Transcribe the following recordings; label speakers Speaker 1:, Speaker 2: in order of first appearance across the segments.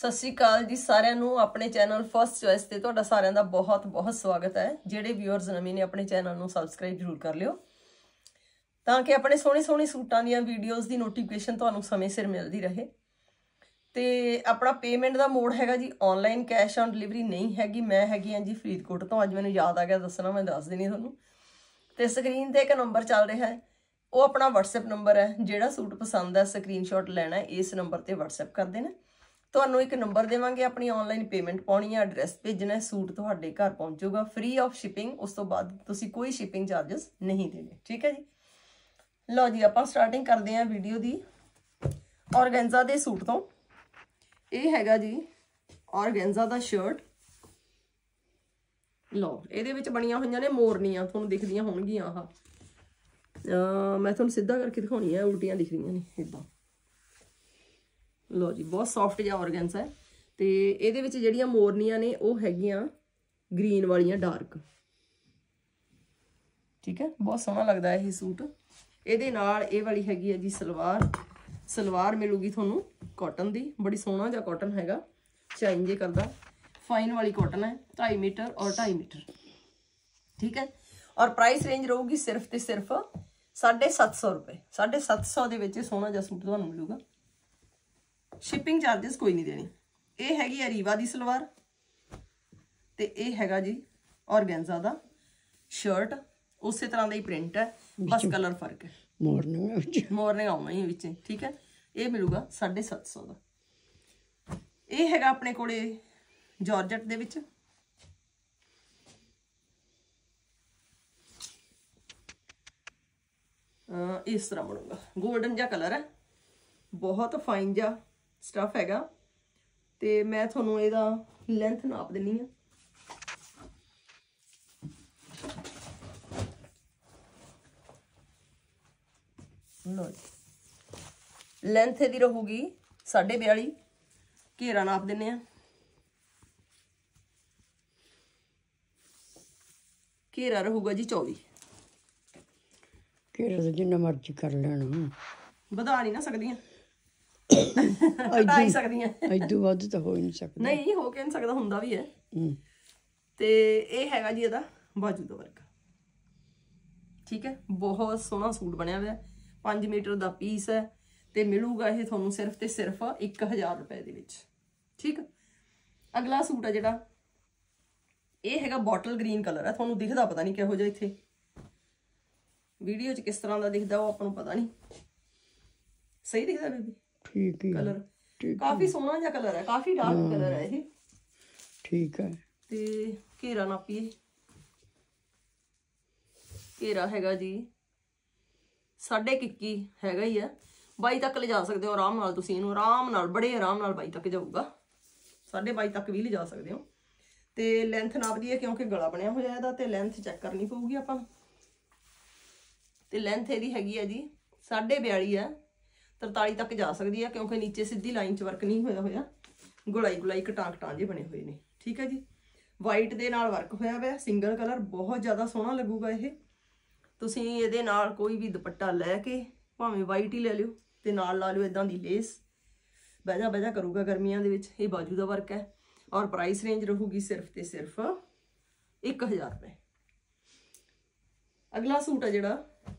Speaker 1: सत श्री अकाल जी सारिਆਂ ਨੂੰ ਆਪਣੇ ਚੈਨਲ ਫਸਟ ਚੋਇਸ ਤੇ ਤੁਹਾਡਾ ਸਾਰਿਆਂ ਦਾ ਬਹੁਤ ਬਹੁਤ ਸਵਾਗਤ ਹੈ। ਜਿਹੜੇ ਵਿਊਅਰਸ ਨਵੇਂ ਨੇ ਆਪਣੇ ਚੈਨਲ ਨੂੰ ਸਬਸਕ੍ਰਾਈਬ ਜ਼ਰੂਰ ਕਰ ਲਿਓ ਤਾਂ ਕਿ ਆਪਣੇ ਸੋਹਣੇ ਸੋਹਣੇ ਸੂਟਾਂ ਦੀਆਂ ਵੀਡੀਓਜ਼ ਦੀ ਨੋਟੀਫਿਕੇਸ਼ਨ ਤੁਹਾਨੂੰ ਸਮੇਂ ਸਿਰ ਮਿਲਦੀ ਰਹੇ। ਤੇ ਆਪਣਾ ਪੇਮੈਂਟ ਦਾ ਮੋਡ ਹੈਗਾ ਜੀ ਆਨਲਾਈਨ, ਕੈਸ਼ ਔਨ ਡਿਲੀਵਰੀ ਨਹੀਂ ਹੈਗੀ। ਮੈਂ ਹੈਗੀ ਹਾਂ ਜੀ ਫਰੀਦਕੋਟ ਤੋਂ। ਅੱਜ ਮੈਨੂੰ ਯਾਦ ਆ ਗਿਆ ਦੱਸਣਾ, ਮੈਂ ਦੱਸ ਦੇਣੀ ਤੁਹਾਨੂੰ। ਤੇ ਸਕਰੀਨ ਤੇ ਇੱਕ ਨੰਬਰ ਚੱਲ ਰਿਹਾ ਹੈ, ਉਹ ਆਪਣਾ WhatsApp ਨੰਬਰ ਹੈ। ਜਿਹੜਾ ਸੂਟ ਪਸੰਦ ਹੈ ਸਕਰੀਨਸ਼ਾਟ ਲੈਣਾ ਇਸ ਨੰਬਰ ਤੇ WhatsApp ਕਰ ਦੇਣਾ। ਤੁਹਾਨੂੰ ਇੱਕ ਨੰਬਰ ਦੇਵਾਂਗੇ, ਆਪਣੀ ਆਨਲਾਈਨ ਪੇਮੈਂਟ ਪਾਉਣੀ ਹੈ, ਐਡਰੈਸ ਭੇਜਣਾ, ਸੂਟ ਤੁਹਾਡੇ ਘਰ ਪਹੁੰਚੂਗਾ ਫ੍ਰੀ ਆਫ ਸ਼ਿਪਿੰਗ। ਉਸ ਤੋਂ ਬਾਅਦ ਤੁਸੀਂ ਕੋਈ ਸ਼ਿਪਿੰਗ ਚਾਰजेस ਨਹੀਂ ਦੇਣੇ, ਠੀਕ ਹੈ ਜੀ। ਲਓ ਜੀ ਆਪਾਂ ਸਟਾਰਟਿੰਗ ਕਰਦੇ ਹਾਂ ਵੀਡੀਓ ਦੀ ਔਰਗੈਂਜ਼ਾ ਦੇ ਸੂਟ ਤੋਂ। ਇਹ ਹੈਗਾ ਜੀ ਔਰਗੈਂਜ਼ਾ ਦਾ ਸ਼ਰਟ। ਲਓ ਇਹਦੇ ਵਿੱਚ ਬਣੀਆਂ ਹੋਈਆਂ ਨੇ ਮੋਰਨੀਆਂ, ਤੁਹਾਨੂੰ ਦਿਖਦੀਆਂ ਹੋਣਗੀਆਂ। ਆਹ ਮੈਂ ਤੁਹਾਨੂੰ ਸਿੱਧਾ ਕਰਕੇ ਦਿਖਾਉਣੀ ਹੈ, ਉਲਟੀਆਂ ਦਿਖ ਰਹੀਆਂ ਨੇ ਇਦਾਂ। ਲਓ ਜੀ ਬਹੁਤ ਸੌਫਟ ਜਿਹਾ ਔਰਗੈਂਜ਼ਾ ਹੈ। ਤੇ ਇਹਦੇ ਵਿੱਚ ਜਿਹੜੀਆਂ ਮੋਰਨੀਆਂ ਨੇ ਉਹ ਹੈਗੀਆਂ ਗ੍ਰੀਨ ਵਾਲੀਆਂ ਡਾਰਕ, ਠੀਕ ਹੈ। ਬਹੁਤ ਸੋਹਣਾ ਲੱਗਦਾ ਇਹ ਸੂਟ। ਇਹਦੇ ਨਾਲ ਇਹ ਵਾਲੀ ਹੈਗੀ ਹੈ ਜੀ ਸਲਵਾਰ। ਸਲਵਾਰ ਮਿਲੂਗੀ ਤੁਹਾਨੂੰ ਕਾਟਨ ਦੀ, ਬੜੀ ਸੋਹਣਾ ਜਿਹਾ ਕਾਟਨ ਹੈਗਾ, ਚਾਈਨ ਜੇ ਕਰਦਾ, फाइन वाली कॉटन है, 2.5 मीटर और 2.5 मीटर, ठीक है। और प्राइस रेंज रहूगी सिर्फ तो सिर्फ 750 रुपए। 750 ਦੇ ਵਿੱਚ ਸੋਹਣਾ ਜਿਹਾ ਸੂਟ ਤੁਹਾਨੂੰ ਮਿਲੂਗਾ। ਸ਼ਿਪਿੰਗ ਚਾਰजेस ਕੋਈ ਨਹੀਂ ਦੇਣੀ। ਇਹ ਹੈਗੀ ਹੈ ਰੀਵਾ ਦੀ ਸਲਵਾਰ ਤੇ ਇਹ ਹੈਗਾ ਜੀ ਔਰਗੈਂਜ਼ਾ ਦਾ ਸ਼ਰਟ। ਉਸੇ ਤਰ੍ਹਾਂ ਦਾ ਹੀ ਪ੍ਰਿੰਟ ਹੈ, ਬਸ ਕਲਰ ਫਰਕ ਹੈ। ਮੋਰਨੇ ਆਉਣਾ ਹੀ ਵਿੱਚ, ਠੀਕ ਹੈ। ਇਹ ਮਿਲੂਗਾ 750 ਦਾ। ਇਹ ਹੈਗਾ ਆਪਣੇ ਕੋਲੇ ਜਾਰਜਟ ਦੇ ਵਿੱਚ। ਇਸ ਤਰ੍ਹਾਂ ਬਣੂਗਾ, 골ਡਨ ਜਿਹਾ ਕਲਰ ਹੈ, ਬਹੁਤ ਫਾਈਨ ਜਿਹਾ ਸਟਫ ਹੈਗਾ। ਤੇ ਮੈਂ ਤੁਹਾਨੂੰ ਇਹਦਾ ਲੈਂਥ ਨਾਪ ਦਿੰਨੀ ਆ। ਲਓ ਲੈਂਥ ਇਹਦੀ ਰਹੂਗੀ 42.5। ਘੇਰਾ ਨਾਪ ਦਿੰਨੇ ਆ। घेरा रहूगा जी 24।
Speaker 2: घेरा तो जिन्ना मर्जी कर लेना,
Speaker 1: ਵਧਾ ਨਹੀਂ ਨਾ ਸਕਦੀਆਂ, ਘਟਾ ਹੀ ਸਕਦੀਆਂ।
Speaker 2: ਇਦੋਂ ਵੱਧ ਤਾਂ ਹੋ ਹੀ ਨਹੀਂ ਸਕਦਾ।
Speaker 1: ਨਹੀਂ ਹੋ ਕੇ ਨਹੀਂ ਸਕਦਾ, ਹੁੰਦਾ ਵੀ ਹੈ। ਤੇ ਇਹ ਹੈਗਾ ਜੀ ਇਹਦਾ ਬਾਜੂ ਦਾ ਵਰਕ, ਠੀਕ ਹੈ। ਬਹੁਤ ਸੋਹਣਾ ਸੂਟ ਬਣਿਆ ਹੋਇਆ, 5 ਮੀਟਰ ਦਾ ਪੀਸ ਹੈ ਤੇ ਮਿਲੂਗਾ ਇਹ ਤੁਹਾਨੂੰ ਸਿਰਫ ਤੇ ਸਿਰਫ 1000 ਰੁਪਏ ਦੇ ਵਿੱਚ, ਠੀਕ। ਅਗਲਾ ਸੂਟ ਹੈ ਜਿਹੜਾ ਇਹ ਹੈਗਾ ਬੋਟਲ ਗ੍ਰੀਨ ਕਲਰ ਹੈ। ਤੁਹਾਨੂੰ ਦਿਖਦਾ ਪਤਾ ਨਹੀਂ ਕਿਹੋ ਜਿਹਾ, ਇੱਥੇ ਵੀਡੀਓ 'ਚ ਕਿਸ ਤਰ੍ਹਾਂ ਦਾ ਦਿਖਦਾ ਉਹ ਆਪਾਂ ਨੂੰ ਪਤਾ ਨਹੀਂ। ਸਹੀ ਦਿਖਦਾ ਬੀਬੀ?
Speaker 2: ਠੀਕ ਹੈ
Speaker 1: ਕਲਰ, ਕਾਫੀ ਸੋਹਣਾ ਜਿਹਾ ਕਲਰ ਹੈ, ਕਾਫੀ ਡਾਰਕ ਕਲਰ ਹੈ ਇਹ,
Speaker 2: ਠੀਕ ਹੈ।
Speaker 1: ਤੇ ਘੇਰਾ ਨਾਪੀਏ। ਘੇਰਾ ਹੈਗਾ ਜੀ 21.5 ਹੈਗਾ ਹੀ ਹੈ। 22 ਤੱਕ ਲਿਜਾ ਸਕਦੇ ਹੋ ਆਰਾਮ ਨਾਲ ਤੁਸੀਂ ਇਹਨੂੰ, ਆਰਾਮ ਨਾਲ, ਬੜੇ ਆਰਾਮ ਨਾਲ 22 ਤੱਕ ਜਾਊਗਾ। 22.5 ਤੱਕ ਵੀ ਲਿਜਾ ਸਕਦੇ ਹੋ। ਤੇ ਲੈਂਥ ਨਾਪਦੀ ਹੈ ਕਿਉਂਕਿ ਗਲਾ ਬਣਿਆ ਹੋਇਆ ਇਹਦਾ, ਤੇ ਲੈਂਥ ਚੈੱਕ ਕਰਨੀ ਪਊਗੀ ਆਪਾਂ ਨੂੰ। ਤੇ ਲੈਂਥ ਇਹਦੀ ਹੈਗੀ ਹੈ ਜੀ 42.5 ਹੈ। 43 ਤੱਕ ਜਾ ਸਕਦੀ ਹੈ ਕਿਉਂਕਿ ਨੀਚੇ ਸਿੱਧੀ ਲਾਈਨ 'ਚ ਵਰਕ ਨਹੀਂ ਹੋਇਆ ਹੋਇਆ, ਗੁਲਾਈ ਕਟਾਂ ਜਿਹੇ ਬਣੇ ਹੋਏ ਨੇ, ਠੀਕ ਹੈ ਜੀ। ਵਾਈਟ ਦੇ ਨਾਲ ਵਰਕ ਹੋਇਆ ਹੋਇਆ, ਸਿੰਗਲ ਕਲਰ, ਬਹੁਤ ਜ਼ਿਆਦਾ ਸੋਹਣਾ ਲੱਗੂਗਾ ਇਹ। ਤੁਸੀਂ ਇਹਦੇ ਨਾਲ ਕੋਈ ਵੀ ਦੁਪੱਟਾ ਲੈ ਕੇ ਭਾਵੇਂ ਵਾਈਟ ਹੀ ਲੈ ਲਿਓ ਤੇ ਨਾਲ ਲਾ ਲਿਓ ਇਦਾਂ ਦੀ ਲੇਸ, ਬਹਿਜਾ ਕਰੂਗਾ ਗਰਮੀਆਂ ਦੇ ਵਿੱਚ। ਇਹ ਬਾਜੂ ਦਾ ਵਰਕ ਹੈ और प्राइस रेंज रहूगी सिर्फ ते सिर्फ 1000 रुपए। अगला सूट है जिहड़ा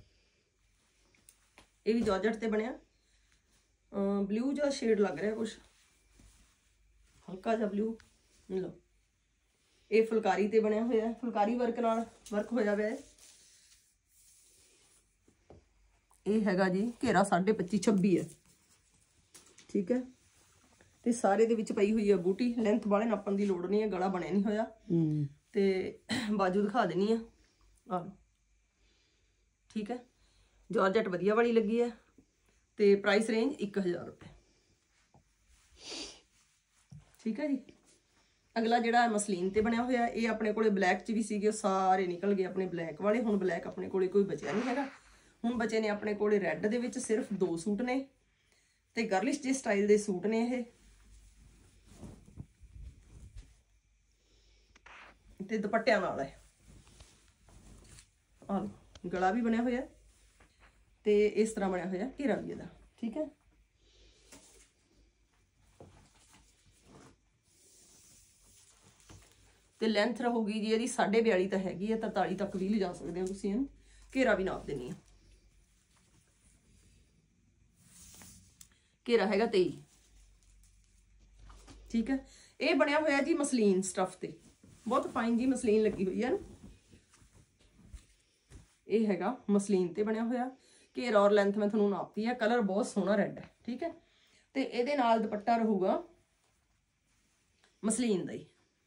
Speaker 1: ये भी जॉर्जेट ते बनया, ब्लू जिहा शेड लग रहा है, कुछ हल्का जिहा ब्लू। लो ये फुलकारी ते बनया होया, फुलकारी वर्क नाल वर्क होया हुआ है। ये हैगा जी घेरा 25.5 26 है, ठीक है। ਤੇ ਸਾਰੇ ਦੇ ਵਿੱਚ ਪਈ ਹੋਈ ਹੈ ਬੂਟੀ। ਲੈਂਥ ਵਾਲੇ ਨਾਪਣ ਦੀ ਲੋੜ ਨਹੀਂ ਹੈ, ਗਲਾ ਬਣਿਆ ਨਹੀਂ ਹੋਇਆ। ਤੇ ਬਾਜੂ ਦਿਖਾ ਦੇਣੀ ਆ, ਆਹ ਠੀਕ ਹੈ। ਜਾਰਜਟ ਵਧੀਆ ਵਾਲੀ ਲੱਗੀ ਹੈ ਤੇ ਪ੍ਰਾਈਸ ਰੇਂਜ 1000 ਰੁਪਏ, ਠੀਕ ਹੈ ਜੀ। ਅਗਲਾ ਜਿਹੜਾ ਮਸਲੀਨ ਤੇ ਬਣਿਆ ਹੋਇਆ, ਇਹ ਆਪਣੇ ਕੋਲੇ ਬਲੈਕ 'ਚ ਵੀ ਸੀਗੇ, ਸਾਰੇ ਨਿਕਲ ਗਏ ਆਪਣੇ ਬਲੈਕ ਵਾਲੇ। ਹੁਣ ਬਲੈਕ ਆਪਣੇ ਕੋਲੇ ਕੋਈ ਬਚਿਆ ਨਹੀਂ ਹੈਗਾ। ਹੁਣ ਬਚੇ ਨੇ ਆਪਣੇ ਕੋਲੇ ਰੈੱਡ ਦੇ ਵਿੱਚ ਸਿਰਫ 2 ਸੂਟ ਨੇ ਤੇ ਗਰਲਿਸ਼ ਜਿਹੇ ਸਟਾਈਲ ਦੇ ਸੂਟ ਨੇ ਇਹ। ਤੇ ਦੁਪੱਟਿਆਂ ਨਾਲ ਹੈ, ਆ ਗਲਾ ਵੀ ਬਣਿਆ ਹੋਇਆ ਤੇ ਇਸ ਤਰ੍ਹਾਂ ਬਣਿਆ ਹੋਇਆ ਘੇਰਾ ਵੀ ਇਹਦਾ, ਠੀਕ ਹੈ। ਤੇ ਲੈਂਥ ਰਹੂਗੀ ਜੀ ਇਹਦੀ 42.5 ਤਾਂ ਹੈਗੀ ਹੈ, 43 ਤੱਕ ਵੀ ਲਿਜਾ ਸਕਦੇ ਹੋ ਤੁਸੀਂ ਇਹਨੂੰ। ਘੇਰਾ ਵੀ ਨਾਪ ਦੇਣੀ ਆ, ਘੇਰਾ ਹੈਗਾ 23। ਠੀਕ ਹੈ, ਇਹ ਬਣਿਆ ਹੋਇਆ ਜੀ ਮਸਲੀਨ ਸਟਫ ਤੇ, ਬਹੁਤ ਫਾਈਨ ਜੀ ਮਸਲੀਨ ਲੱਗੀ ਹੋਈ ਹੈ। ਇਹ ਹੈਗਾ ਮਸਲੀਨ ਤੇ ਬਣਿਆ ਹੋਇਆ। ਘੇਰਾ ਔਰ ਲੈਂਥ ਮੈਂ ਤੁਹਾਨੂੰ ਨਾਪਤੀ ਹੈ। ਕਲਰ ਬਹੁਤ ਸੋਹਣਾ ਰੈੱਡ ਹੈ। ਠੀਕ ਹੈ, ਤੇ ਇਹਦੇ ਨਾਲ ਦੁਪੱਟਾ ਰਹੂਗਾ ਮਸਲੀਨ ਦਾ ਹੀ,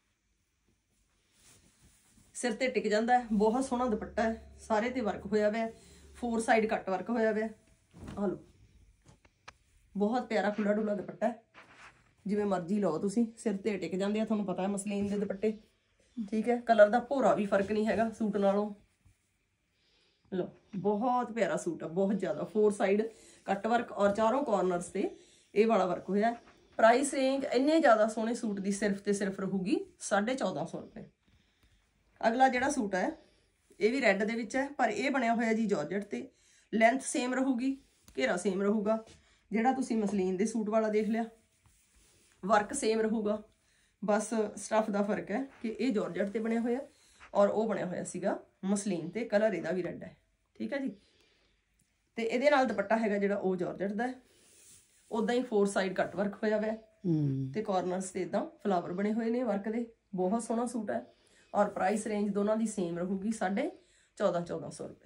Speaker 1: ਸਿਰ ਤੇ ਟਿਕ ਜਾਂਦਾ ਹੈ। ਬਹੁਤ ਸੋਹਣਾ ਦੁਪੱਟਾ ਹੈ, ਸਾਰੇ ਤੇ ਵਰਕ ਹੋਇਆ ਹੋਇਆ, 4 ਸਾਈਡ ਕੱਟ ਵਰਕ ਹੋਇਆ ਹੋਇਆ। ਆ ਲਓ, ਬਹੁਤ ਪਿਆਰਾ ਖੁੱਲਾ ਡੁੱਲਾ ਦੁਪੱਟਾ ਹੈ, ਜਿਵੇਂ ਮਰਜ਼ੀ ਲਓ ਤੁਸੀਂ, ਸਿਰ ਤੇ ਟਿਕ ਜਾਂਦੇ ਆ, ਤੁਹਾਨੂੰ ਪਤਾ ਹੈ ਮਸਲੀਨ ਦੇ ਦੁਪੱਟੇ। ਠੀਕ ਹੈ, ਕਲਰ ਦਾ ਭੋਰਾ ਵੀ ਫਰਕ ਨਹੀਂ ਹੈਗਾ ਸੂਟ ਨਾਲੋਂ। ਲਓ, ਬਹੁਤ ਪਿਆਰਾ ਸੂਟ ਆ, ਬਹੁਤ ਜ਼ਿਆਦਾ 4 ਸਾਈਡ ਕੱਟ ਵਰਕ ਔਰ ਚਾਰੋਂ ਕਾਰਨਰਸ ਤੇ ਇਹ ਵਾਲਾ ਵਰਕ ਹੋਇਆ। ਪ੍ਰਾਈਸ ਰੇਂਜ ਇੰਨੇ ਜ਼ਿਆਦਾ ਸੋਹਣੇ ਸੂਟ ਦੀ ਸਿਰਫ ਤੇ ਸਿਰਫ ਰਹੂਗੀ 1450 ਰੁਪਏ। ਅਗਲਾ ਜਿਹੜਾ ਸੂਟ ਹੈ ਇਹ ਵੀ ਰੈੱਡ ਦੇ ਵਿੱਚ ਹੈ, ਪਰ ਇਹ ਬਣਿਆ ਹੋਇਆ ਜੀ ਜਾਰਜਟ ਤੇ। ਲੈਂਥ ਸੇਮ ਰਹੂਗੀ, ਘੇਰਾ ਸੇਮ ਰਹੂਗਾ, ਜਿਹੜਾ ਤੁਸੀਂ ਮਸਲੀਨ ਦੇ ਸੂਟ ਵਾਲਾ ਦੇਖ ਲਿਆ। ਵਰਕ ਸੇਮ ਰਹੂਗਾ, ਬਸ ਸਟਫ ਦਾ ਫਰਕ ਹੈ ਕਿ ਇਹ ਜਾਰਜਟ ਤੇ ਬਣਿਆ ਹੋਇਆ ਔਰ ਉਹ ਬਣਿਆ ਹੋਇਆ ਸੀਗਾ ਮਸਲੀਨ ਤੇ। ਕਲਰ ਇਹਦਾ ਵੀ ਰੈੱਡ ਹੈ। ਠੀਕ ਹੈ ਜੀ, ਤੇ ਇਹਦੇ ਨਾਲ ਦੁਪੱਟਾ ਹੈਗਾ ਜਿਹੜਾ ਉਹ ਜਾਰਜਟ ਦਾ ਹੈ। ਉਦਾਂ ਹੀ 4 ਸਾਈਡ ਕੱਟ ਵਰਕ ਹੋਇਆ ਹੋਇਆ ਤੇ ਕਾਰਨਰਸ ਤੇ ਇਦਾਂ ਫਲਾਵਰ ਬਣੇ ਹੋਏ ਨੇ ਵਰਕ ਦੇ। ਬਹੁਤ ਸੋਹਣਾ ਸੂਟ ਹੈ ਔਰ ਪ੍ਰਾਈਸ ਰੇਂਜ ਦੋਨਾਂ ਦੀ ਸੇਮ ਰਹੂਗੀ 1450 ਰੁਪਏ।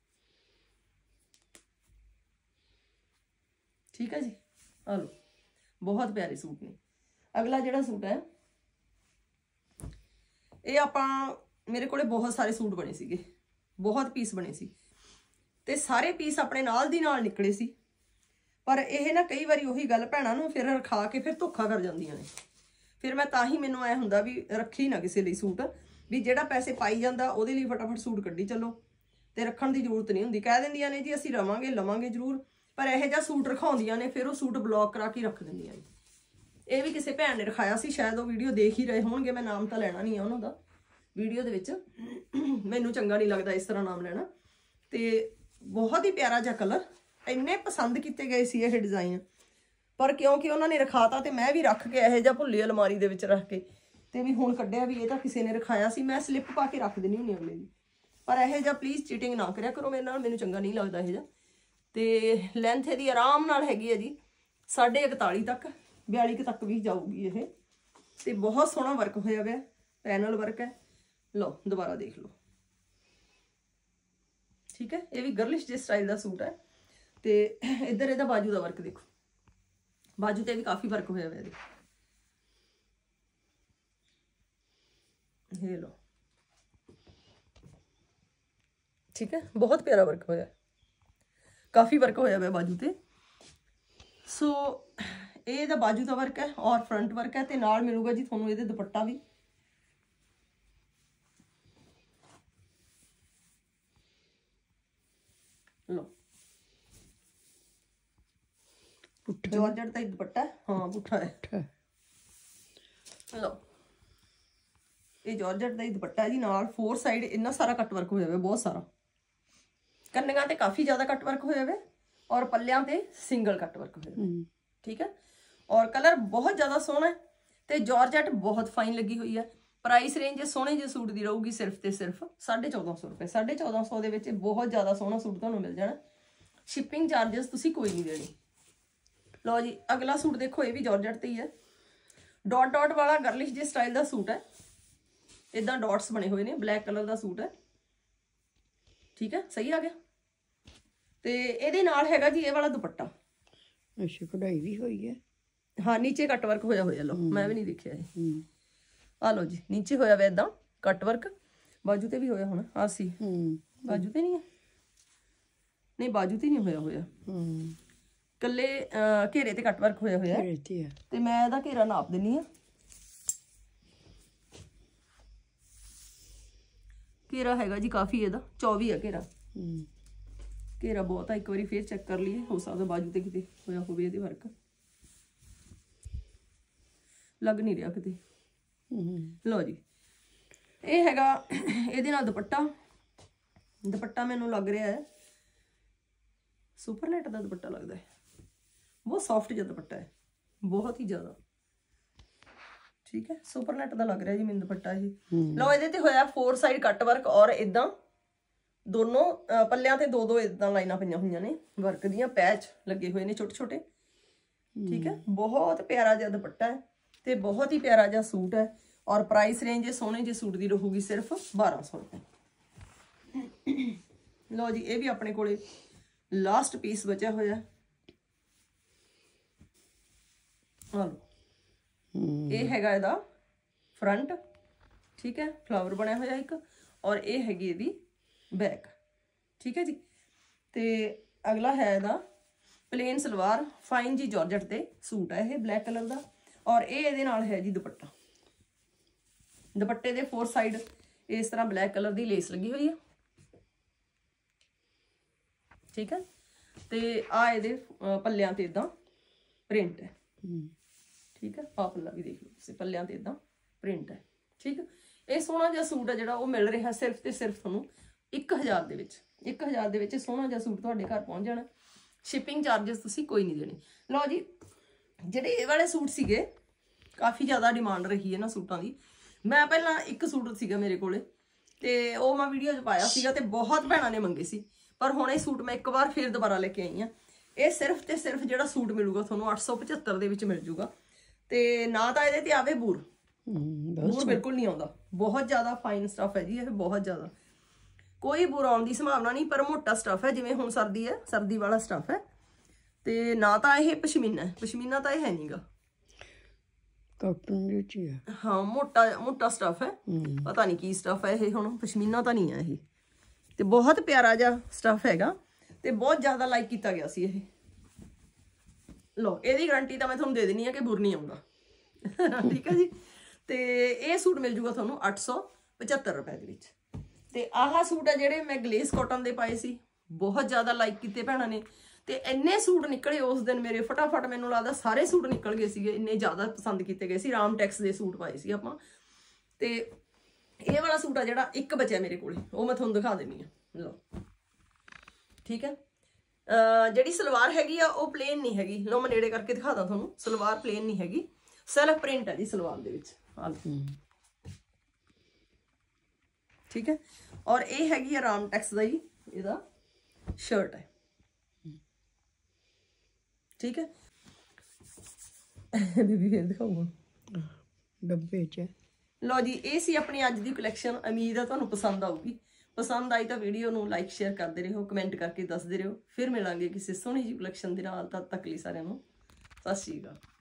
Speaker 1: ਠੀਕ ਹੈ ਜੀ, ਆ ਲਓ, ਬਹੁਤ ਪਿਆਰੇ ਸੂਟ ਨੇ। ਅਗਲਾ ਜਿਹੜਾ ਸੂਟ ਹੈ ਇਹ ਆਪਾਂ, ਮੇਰੇ ਕੋਲੇ ਬਹੁਤ ਸਾਰੇ ਸੂਟ ਬਣੇ ਸੀਗੇ, ਬਹੁਤ ਪੀਸ ਬਣੇ ਸੀ ਤੇ ਸਾਰੇ ਪੀਸ ਆਪਣੇ ਨਾਲ ਦੀ ਨਾਲ ਨਿਕਲੇ ਸੀ। ਪਰ ਇਹ ਨਾ ਕਈ ਵਾਰੀ ਉਹੀ ਗੱਲ ਭੈਣਾਂ ਨੂੰ ਫਿਰ ਰਖਾ ਕੇ ਫਿਰ ਧੋਖਾ ਕਰ ਜਾਂਦੀਆਂ ਨੇ। ਫਿਰ ਮੈਂ ਤਾਂ ਹੀ, ਮੈਨੂੰ ਐ ਹੁੰਦਾ ਵੀ ਰੱਖੀ ਨਾ ਕਿਸੇ ਲਈ ਸੂਟ, ਵੀ ਜਿਹੜਾ ਪੈਸੇ ਪਾਈ ਜਾਂਦਾ ਉਹਦੇ ਲਈ ਫਟਾਫਟ ਸੂਟ ਕੱਢੀ ਚੱਲੋ ਤੇ ਰੱਖਣ ਦੀ ਜ਼ਰੂਰਤ ਨਹੀਂ ਹੁੰਦੀ। ਕਹਿ ਦਿੰਦੀਆਂ ਨੇ ਜੀ ਅਸੀਂ ਲਵਾਂਗੇ ਜ਼ਰੂਰ, ਪਰ ਇਹੋ ਜਿਹਾ ਸੂਟ ਰਖਾਉਂਦੀਆਂ ਨੇ ਫਿਰ ਉਹ ਸੂਟ ਬਲੌਕ ਕਰਾ ਕੇ ਰੱਖ ਦਿੰਦੀਆਂ ਨੇ। ਇਹ ਵੀ ਕਿਸੇ ਭੈਣ ਨੇ ਰਖਾਇਆ ਸੀ, ਸ਼ਾਇਦ ਉਹ ਵੀਡੀਓ ਦੇਖ ਹੀ ਰਹੇ ਹੋਣਗੇ, ਮੈਂ ਨਾਮ ਤਾਂ ਲੈਣਾ ਨਹੀਂ ਆ ਉਹਨਾਂ ਦਾ ਵੀਡੀਓ ਦੇ ਵਿੱਚ, ਮੈਨੂੰ ਚੰਗਾ ਨਹੀਂ ਲੱਗਦਾ ਇਸ ਤਰ੍ਹਾਂ ਨਾਮ ਲੈਣਾ। ਤੇ ਬਹੁਤ ਹੀ ਪਿਆਰਾ ਜਿਹਾ ਕਲਰ, ਇੰਨੇ ਪਸੰਦ ਕੀਤੇ ਗਏ ਸੀ ਇਹ ਡਿਜ਼ਾਈਨ, ਪਰ ਕਿਉਂਕਿ ਉਹਨਾਂ ਨੇ ਰਖਾਤਾ ਤੇ ਮੈਂ ਵੀ ਰੱਖ ਕੇ ਇਹੋ ਜਿਹਾ ਭੁੱਲੀ ਅਲਮਾਰੀ ਦੇ ਵਿੱਚ ਰੱਖ ਕੇ ਤੇ ਵੀ ਹੁਣ ਕੱਢਿਆ ਵੀ ਇਹ ਤਾਂ ਕਿਸੇ ਨੇ ਰਖਾਇਆ ਸੀ। ਮੈਂ ਸਲਿੱਪ ਪਾ ਕੇ ਰੱਖ ਦਿੰਦੀ ਹੁੰਦੀ ਅਗਲੇ ਦੀ, ਪਰ ਇਹੋ ਜਿਹਾ ਪਲੀਜ਼ ਚੀਟਿੰਗ ਨਾ ਕਰਿਆ ਕਰੋ ਮੇਰੇ ਨਾਲ, ਮੈਨੂੰ ਚੰਗਾ ਨਹੀਂ ਲੱਗਦਾ ਇਹ ਜਿਹਾ। ਤੇ ਲੈਂਥ ਇਹਦੀ ਆਰਾਮ ਨਾਲ ਹੈਗੀ ਹੈ ਜੀ 41.5 ਤੱਕ, 42 ਤੱਕ ਵੀ ਜਾਊਗੀ ਇਹ। ਤੇ ਬਹੁਤ ਸੋਹਣਾ ਵਰਕ ਹੋਇਆ ਹੋਇਆ, ਪੈਨਲ ਵਰਕ ਹੈ। ਲਓ, ਦੁਬਾਰਾ ਦੇਖ ਲਓ। ਠੀਕ ਹੈ, ਇਹ ਵੀ ਗਰਲਿਸ਼ ਜਿਹੇ ਸਟਾਈਲ ਦਾ ਸੂਟ ਹੈ। ਤੇ ਇੱਧਰ ਇਹਦਾ ਬਾਜੂ ਦਾ ਵਰਕ ਦੇਖੋ, ਬਾਜੂ ਤੇ ਵੀ ਕਾਫੀ ਵਰਕ ਹੋਇਆ ਹੋਇਆ ਦੇਖੋ। ਇਹ ਲਓ, ਠੀਕ ਹੈ, ਬਹੁਤ ਪਿਆਰਾ ਵਰਕ ਹੋਇਆ, ਕਾਫੀ ਵਰਕ ਹੋਇਆ ਹੋਇਆ ਬਾਜੂ ਤੇ। ਸੋ ਇਹ ਇਹਦਾ ਬਾਜੂ ਦਾ ਵਰਕ ਹੈ ਔਰ ਫਰੰਟ ਵਰਕ ਹੈ, ਤੇ ਨਾਲ ਮਿਲੂਗਾ ਜੀ ਤੁਹਾਨੂੰ ਇਹਦੇ ਦੁਪੱਟਾ ਵੀ। ਲਓ, ਜਾਰਜਟ ਦਾ ਹੀ ਦੁਪੱਟਾ, ਹਾਂ ਪੁੱਠਾ ਹੈ। ਲਓ, ਇਹ ਜਾਰਜਟ ਦਾ ਹੀ ਦੁਪੱਟਾ ਜੀ, ਨਾਲ 4 ਸਾਈਡ ਇੰਨਾ ਸਾਰਾ ਕੱਟ ਵਰਕ ਹੋਇਆ ਹੋਇਆ, ਬਹੁਤ ਸਾਰਾ। ਕੰਨੀਆਂ ਤੇ ਕਾਫੀ ਜ਼ਿਆਦਾ ਕੱਟ ਵਰਕ ਹੋਇਆ ਹੋਇਆ ਔਰ ਪੱਲਿਆਂ ਤੇ ਸਿੰਗਲ ਕੱਟ ਵਰਕ ਹੋਇਆ। ਠੀਕ ਹੈ, ਔਰ ਕਲਰ ਬਹੁਤ ਜ਼ਿਆਦਾ ਸੋਹਣਾ ਹੈ ਤੇ ਜਾਰਜਟ ਬਹੁਤ ਫਾਈਨ ਲੱਗੀ ਹੋਈ ਹੈ। ਪ੍ਰਾਈਸ ਰੇਂਜ ਸੋਹਣੇ ਜਿਹੇ ਸੂਟ ਦੀ ਰਹੂਗੀ ਸਿਰਫ ਤੇ ਸਿਰਫ 1450 ਰੁਪਏ। 1450 ਦੇ ਵਿੱਚ ਬਹੁਤ ਜ਼ਿਆਦਾ ਸੋਹਣਾ ਸੂਟ ਤੁਹਾਨੂੰ ਮਿਲ ਜਾਣਾ। ਸ਼ਿਪਿੰਗ ਚਾਰजेस ਤੁਸੀਂ ਕੋਈ ਨਹੀਂ ਦੇਣੀ। ਲਓ ਜੀ, ਅਗਲਾ ਸੂਟ ਦੇਖੋ, ਇਹ ਵੀ ਜਾਰਜਟ ਤੇ ਹੀ ਹੈ। ਡਾਟ ਡਾਟ ਵਾਲਾ ਗਰਲਿਸ਼ ਜਿਹੇ ਸਟਾਈਲ ਦਾ ਸੂਟ ਹੈ, ਇਦਾਂ ਡਾਟਸ ਬਣੇ ਹੋਏ ਨੇ, ਬਲੈਕ ਕਲਰ ਦਾ ਸੂਟ ਹੈ। ਠੀਕ ਹੈ, ਸਹੀ ਆ ਗਿਆ। ਤੇ ਇਹਦੇ ਨਾਲ ਹੈਗਾ ਜੀ ਇਹ ਵਾਲਾ ਦੁਪੱਟਾ।
Speaker 2: ਅੱਛਾ, ਕਢਾਈ ਵੀ ਹੋਈ ਹੈ।
Speaker 1: ਹਾਂ, ਨੀਚੇ ਕੱਟ ਵਰਕ ਹੋਇਆ ਹੋਇਆ। ਲਓ, ਮੈਂ ਵੀ ਨਹੀਂ ਦੇਖਿਆ ਇਹ। ਆ ਲਓ ਜੀ, ਨੀਚੇ ਹੋਇਆ ਹੋਇਆ ਇਦਾਂ ਕੱਟ ਵਰਕ, ਬਾਜੂ ਤੇ ਵੀ ਹੋਇਆ ਹੋਣਾ। ਆ ਸੀ ਬਾਜੂ ਤੇ ਨਹੀਂ ਹੈ, ਨਹੀਂ ਬਾਜੂ ਤੇ ਨਹੀਂ ਹੋਇਆ ਕੱਲੇ ਘੇਰੇ ਤੇ ਕੱਟ ਵਰਕ ਹੋਇਆ ਹੋਇਆ ਤੇ ਮੈਂ ਇਹਦਾ ਘੇਰਾ ਨਾਪ ਦਿੰਨੀ ਆ। ਘੇਰਾ ਹੈਗਾ ਜੀ ਕਾਫੀ, ਇਹਦਾ 24 ਹੈ ਘੇਰਾ। ਘੇਰਾ ਬਹੁਤ ਆ, ਇੱਕ ਵਾਰੀ ਫੇਰ ਚੈੱਕ ਕਰ ਲਈਏ, ਹੋ ਸਕਦਾ ਬਾਜੂ ਤੇ ਕਿਤੇ ਹੋਇਆ ਹੋਵੇ ਇਹਦੇ ਵਰਕ, ਲੱਗ ਨਹੀਂ ਰਿਹਾ ਕਿਤੇ। ਲਓ ਜੀ, ਇਹ ਹੈਗਾ ਇਹਦੇ ਨਾਲ ਦੁਪੱਟਾ। ਦੁਪੱਟਾ ਮੈਨੂੰ ਲੱਗ ਰਿਹਾ ਹੈ ਸੁਪਰਨੈਟ ਦਾ ਦੁਪੱਟਾ ਲੱਗਦਾ ਹੈ, ਬਹੁਤ ਸੌਫਟ ਜਿਹਾ ਦੁਪੱਟਾ ਹੈ, ਬਹੁਤ ਹੀ ਜ਼ਿਆਦਾ। ठीक है सुपर नेट ਦਾ ਲੱਗ ਰਿਹਾ ਜੀ ਮੈਨੂੰ ਦੁਪੱਟਾ ਇਹ ਲਓ ਇਹਦੇ ਤੇ ਹੋਇਆ 4 ਸਾਈਡ ਕੱਟ ਵਰਕ ਔਰ ਇਦਾਂ ਦੋਨੋਂ ਪੱਲਿਆਂ ਤੇ ਦੋ ਇਦਾਂ ਲਾਈਨਾਂ ਪਈਆਂ ਹੋਈਆਂ ਨੇ ਵਰਕ ਦੀਆਂ ਪੈਚ ਲੱਗੇ ਹੋਏ ਨੇ ਛੋਟੇ ਛੋਟੇ ਠੀਕ ਹੈ ਬਹੁਤ ਪਿਆਰਾ ਜਿਹਾ ਦੁਪੱਟਾ ਹੈ ਤੇ ਬਹੁਤ ਹੀ ਪਿਆਰਾ ਜਿਹਾ ਸੂਟ ਹੈ ਔਰ ਪ੍ਰਾਈਸ ਰੇਂਜ ਇਹ ਸੋਹਣੇ ਜਿਹੇ ਸੂਟ ਦੀ ਰਹੂਗੀ ਸਿਰਫ 1200 ਰੁਪਏ ਲਓ ਜੀ ਇਹ ਵੀ ਆਪਣੇ ਕੋਲੇ ਲਾਸਟ ਪੀਸ ਬਚਿਆ ਹੋਇਆ ਆ ਲਓ ਇਹ ਹੈਗਾ ਇਹਦਾ ਫਰੰਟ ਠੀਕ ਹੈ ਫਲਾਵਰ ਬਣਿਆ ਹੋਇਆ ਇੱਕ ਔਰ ਇਹ ਹੈਗੀ ਇਹਦੀ बैक ठीक है जी ते अगला है ਇਹਦਾ प्लेन सलवार फाइन जी जॉर्जेट ते सूट है ये ब्लैक कलर ਦਾ और ਇਹ ਇਹਦੇ ਨਾਲ ਹੈ ਜੀ ਦੁਪੱਟਾ ਦੁਪੱਟੇ ਦੇ 4 ਸਾਈਡ ਇਸ ਤਰ੍ਹਾਂ ਬਲੈਕ ਕਲਰ ਦੀ ਲੇਸ ਲੱਗੀ ਹੋਈ ਹੈ ਠੀਕ ਹੈ ਤੇ ਆ ਇਹਦੇ ਪੱਲਿਆਂ ਤੇ ਇਦਾਂ ਪ੍ਰਿੰਟ ਹੈ ਠੀਕ ਹੈ ਆ ਪੱਲਾ ਵੀ ਦੇਖ ਲਓ ਤੁਸੀਂ ਪੱਲਿਆਂ ਤੇ ਇਦਾਂ ਪ੍ਰਿੰਟ ਹੈ ਠੀਕ ਹੈ ਇਹ ਸੋਹਣਾ ਜਿਹਾ ਸੂਟ ਹੈ ਜਿਹੜਾ ਉਹ ਮਿਲ ਰਿਹਾ ਸਿਰਫ ਤੇ ਸਿਰਫ ਤੁਹਾਨੂੰ 1000 ਦੇ ਵਿੱਚ 1000 ਦੇ ਵਿੱਚ ਸੋਹਣਾ ਜਿਹਾ ਸੂਟ ਤੁਹਾਡੇ ਘਰ ਪਹੁੰਚ ਜਾਣਾ ਸ਼ਿਪਿੰਗ ਚਾਰजेस ਤੁਸੀਂ ਕੋਈ ਨਹੀਂ ਦੇਣੇ ਲਓ ਜੀ ਜਿਹੜੇ ਇਹ ਵਾਲੇ ਸੂਟ ਸੀਗੇ ਕਾਫੀ ਜ਼ਿਆਦਾ ਡਿਮਾਂਡ ਰਹੀ ਹੈ ਨਾ ਸੂਟਾਂ ਦੀ ਮੈਂ ਪਹਿਲਾਂ ਇੱਕ ਸੂਟ ਸੀਗਾ ਮੇਰੇ ਕੋਲੇ ਤੇ ਉਹ ਮੈਂ ਵੀਡੀਓ 'ਚ ਪਾਇਆ ਸੀਗਾ ਤੇ ਬਹੁਤ ਭੈਣਾਂ ਨੇ ਮੰਗੇ ਸੀ ਪਰ ਹੁਣ ਇਹ ਸੂਟ ਮੈਂ ਇੱਕ ਵਾਰ ਫਿਰ ਦੁਬਾਰਾ ਲੈ ਕੇ ਆਈ ਆ ਇਹ ਸਿਰਫ ਤੇ ਸਿਰਫ ਜਿਹੜਾ ਸੂਟ ਮਿਲੂਗਾ ਤੁਹਾਨੂੰ 875 ਦੇ ਵਿੱਚ ਮਿਲ ਜੂਗਾ ਤੇ ਨਾ ਤਾਂ ਇਹਦੇ ਤੇ ਆਵੇ ਬੂਰ ਬਿਲਕੁਲ ਨਹੀਂ ਆਉਂਦਾ ਬਹੁਤ ਜ਼ਿਆਦਾ ਫਾਈਨ ਸਟਫ ਹੈ ਜੀ ਇਹ ਬਹੁਤ ਜ਼ਿਆਦਾ ਕੋਈ ਬੂਰ ਆਉਣ ਦੀ ਸੰਭਾਵਨਾ ਨਹੀਂ ਪਰ ਮੋਟਾ ਸਟਫ ਹੈ ਜਿਵੇਂ ਹੁਣ ਸਰਦੀ ਹੈ ਸਰਦੀ ਵਾਲਾ ਸਟਫ ਹੈ ਤੇ ਨਾ ਤਾਂ ਇਹ ਪਸ਼ਮੀਨਾ ਤਾਂ ਇਹ ਹੈ ਨਹੀਂਗਾ
Speaker 2: ਕਾਟਨ ਵਿੱਚ ਹੀ ਹੈ
Speaker 1: ਹਾਂ ਮੋਟਾ ਸਟਫ ਹੈ ਪਤਾ ਨਹੀਂ ਕੀ ਸਟਫ ਹੈ ਇਹ ਹੁਣ ਪਸ਼ਮੀਨਾ ਤਾਂ ਨਹੀਂ ਹੈ ਇਹ ਤੇ ਬਹੁਤ ਪਿਆਰਾ ਜਿਹਾ ਸਟਫ ਹੈਗਾ ਤੇ ਬਹੁਤ ਜ਼ਿਆਦਾ ਲਾਈਕ ਕੀਤਾ ਗਿਆ ਸੀ ਇਹ ਲੋ ਇਹਦੀ ਗਾਰੰਟੀ ਤਾਂ ਮੈਂ ਤੁਹਾਨੂੰ ਦੇ ਦੇਣੀ ਹੈ ਕਿ ਬੁਰ ਨਹੀਂ ਆਉਂਦਾ ਠੀਕ ਹੈ ਜੀ ਤੇ ਇਹ ਸੂਟ ਮਿਲ ਜੂਗਾ ਤੁਹਾਨੂੰ 875 ਰੁਪਏ ਦੇ ਵਿੱਚ ਤੇ ਆਹ ਸੂਟ ਹੈ ਜਿਹੜੇ ਮੈਂ ਗਲੇਸ ਕਾਟਨ ਦੇ ਪਾਏ ਸੀ ਬਹੁਤ ਜ਼ਿਆਦਾ ਲਾਈਕ ਕੀਤੇ ਭੈਣਾਂ ਨੇ ਤੇ ਇੰਨੇ ਸੂਟ ਨਿਕਲੇ ਉਸ ਦਿਨ ਮੇਰੇ ਫਟਾਫਟ ਮੈਨੂੰ ਲੱਗਦਾ ਸਾਰੇ ਸੂਟ ਨਿਕਲ ਗਏ ਸੀਗੇ ਇੰਨੇ ਜ਼ਿਆਦਾ ਪਸੰਦ ਕੀਤੇ ਗਏ ਸੀ ਰਾਮ ਟੈਕਸ ਦੇ ਸੂਟ ਪਾਏ ਸੀ ਆਪਾਂ ਤੇ ਇਹ ਵਾਲਾ ਸੂਟ ਆ ਜਿਹੜਾ ਇੱਕ ਬਚਿਆ ਮੇਰੇ ਕੋਲੇ ਉਹ ਮੈਂ ਤੁਹਾਨੂੰ ਦਿਖਾ ਦੇਣੀ ਆ ਲਓ ਠੀਕ ਹੈ ਜਿਹੜੀ ਸਲਵਾਰ ਹੈਗੀ ਆ ਉਹ ਪਲੇਨ ਨਹੀਂ ਹੈਗੀ ਲਓ ਮੈਂ ਨੇੜੇ ਕਰਕੇ ਦਿਖਾਦਾ ਤੁਹਾਨੂੰ ਸਲਵਾਰ ਪਲੇਨ ਨਹੀਂ ਹੈਗੀ ਸੈਲਫ ਪ੍ਰਿੰਟ ਹੈ ਜੀ ਸਲਵਾਰ ਦੇ ਵਿੱਚ ठीक है और ये हैगी राम टैक्स दा ही इहदा शर्ट है ठीक है बीबी फिर दिखाऊंगा
Speaker 2: डब्बे च
Speaker 1: लो जी ये सी अपनी अज दी कलैक्शन उम्मीद है तुहानू पसंद आऊगी पसंद आई तो वीडियो नू लाइक शेयर करते रहो कमेंट करके दसदे रहो फिर मिलांगे किसी सोहनी जी कलैक्शन दे नाल तद तक लई सारिआं नू सत श्री अकाल।